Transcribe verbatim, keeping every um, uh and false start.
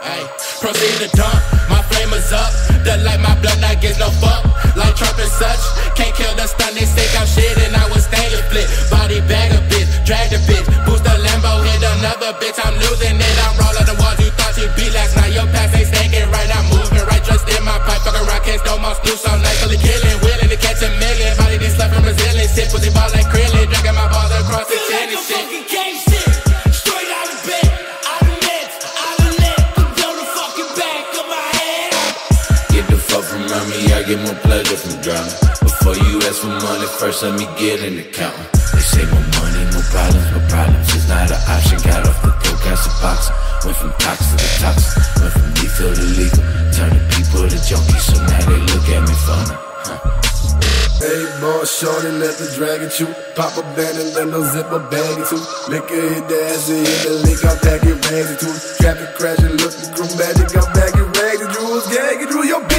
Ay, proceed to dump, my flame is up. The light, my blood, not gives no fuck. Like Trump and such, can't kill the stun, they think I'm shit and I was staying flip. Body bag a bitch, drag the bitch, boost the Lambo, hit another bitch. I'm losing it, I'm rolling the walls you thought you'd be last night. Your past ain't stinking right, I'm moving right, trust in my pipe. Fuck around, can't stole my stew so nice. Fully killing, willing to catch a million. Body these left from Brazilian shit, pussy ball like Krillin. Dragging my balls across the tennis shit. From me, I get more pleasure from drowning. Before you ask for money, first let me get in the counting. They say more money, more problems, more problems is not an option. Got off the coke, got some boxing. Went from toxic to toxic, went from lethal to legal. Turning people to junkies, so now they look at me funny. Huh. Hey, boy, shorty, let the dragon chew. Pop a band and let no zip a baggy too. Liquor hit the ass and hit the lick, I'm packing ragsy too. Traffic crashing, look the crew magic, I'm packing ragsy. Drew was gagging, drew your bitch.